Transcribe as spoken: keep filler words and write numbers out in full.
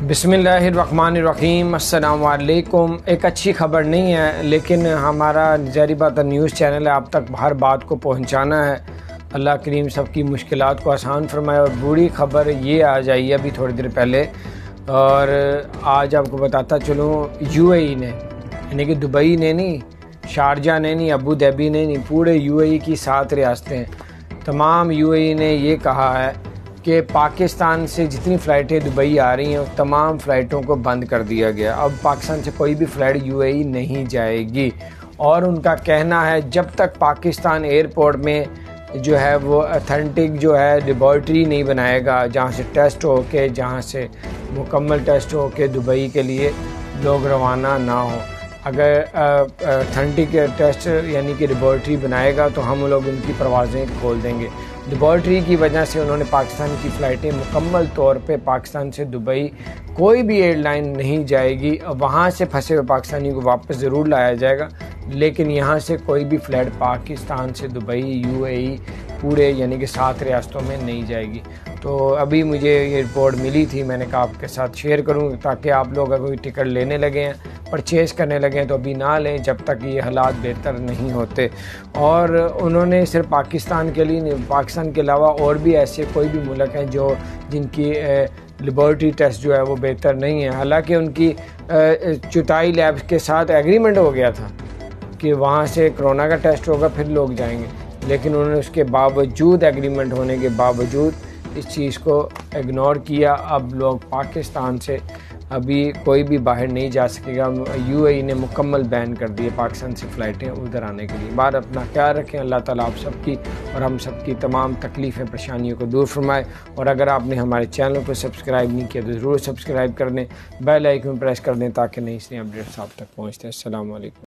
बिस्मिल्लाहिर्रहमानिर्रहीम अस्सलाम वालेकुम। एक अच्छी खबर नहीं है, लेकिन हमारा ज़ाहिर बात न्यूज़ चैनल है, आप तक हर बात को पहुंचाना है। अल्लाह करीम सबकी मुश्किलात को आसान फरमाए। और बुरी खबर ये आ जाइए अभी थोड़ी देर पहले, और आज आपको बताता चलूँ, यूएई ने, यानी कि दुबई ने नहीं, शारजा ने नहीं, अबू धाबी ने नहीं, पूरे यूएई की सात रियासतें, तमाम यूएई ने ये कहा है कि पाकिस्तान से जितनी फ़्लाइटें दुबई आ रही हैं तमाम फ़्लाइटों को बंद कर दिया गया। अब पाकिस्तान से कोई भी फ़्लाइट यूएई नहीं जाएगी। और उनका कहना है जब तक पाकिस्तान एयरपोर्ट में जो है वो अथेंटिक जो है लेबॉर्ट्री नहीं बनाएगा, जहाँ से टेस्ट हो के जहाँ से मुकम्मल टेस्ट हो के दुबई के लिए लोग रवाना ना हो। अगर अथेंटिक टेस्ट यानी कि लेबॉर्ट्री बनाएगा तो हम लोग उनकी परवाज़ें खोल देंगे। लेबॉर्ट्री की वजह से उन्होंने पाकिस्तान की फ़्लाइटें मुकम्मल तौर पे पाकिस्तान से दुबई कोई भी एयरलाइन नहीं जाएगी। वहाँ से फंसे हुए पाकिस्तानी को वापस ज़रूर लाया जाएगा, लेकिन यहाँ से कोई भी फ़्लाइट पाकिस्तान से दुबई यूएई पूरे यानी कि सात रियासतों में नहीं जाएगी। तो अभी मुझे ये रिपोर्ट मिली थी, मैंने कहा आपके साथ शेयर करूँ ताकि आप लोग अगर कोई टिकट लेने लगे हैं, परचेज़ करने लगे हैं, तो अभी ना लें जब तक ये हालात बेहतर नहीं होते। और उन्होंने सिर्फ पाकिस्तान के लिए नहीं, पाकिस्तान के अलावा और भी ऐसे कोई भी मुल्क हैं जो जिनकी लेबॉर्ट्री टेस्ट जो है वो बेहतर नहीं है। हालांकि उनकी चुताई लैब्स के साथ एग्रीमेंट हो गया था कि वहाँ से कोरोना का टेस्ट होगा फिर लोग जाएंगे, लेकिन उन्होंने उसके बावजूद, एग्रीमेंट होने के बावजूद इस चीज़ को इग्नोर किया। अब लोग पाकिस्तान से अभी कोई भी बाहर नहीं जा सकेगा। यूएई ने मुकम्मल बैन कर दिए पाकिस्तान से फ़्लाइटें उधर आने के लिए। बार अपना ख्याल रखें। अल्लाह ताला आप सबकी और हम सबकी तमाम तकलीफ़ें परेशानियों को दूर फरमाए। और अगर आपने हमारे चैनल को सब्सक्राइब नहीं किया तो ज़रूर सब्सक्राइब कर दें, बेल आइकन प्रेस कर दें ताकि नई नई अपडेट्स आप तक पहुँचते हैं। अस्सलाम वालेकुम।